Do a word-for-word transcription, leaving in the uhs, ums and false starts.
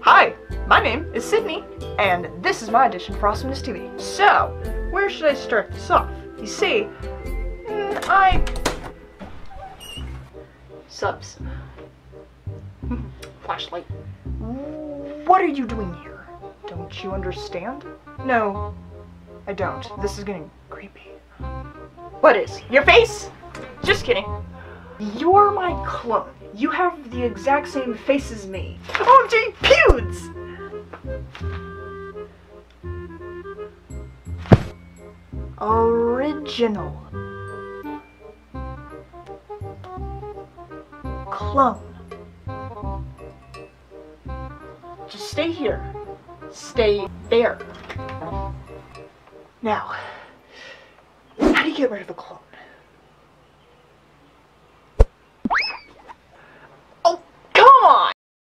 Hi, my name is Sydney, and this is my audition for Audition T V. So, where should I start this off? You see, mm, I... Subs. Flashlight. What are you doing here? Don't you understand? No, I don't. This is getting creepy. What is? Your face? Just kidding. You're my clone. You have the exact same face as me. Oh, gee, pewds! Original. Clone. Just stay here. Stay there. Now, how do you get rid of a clone?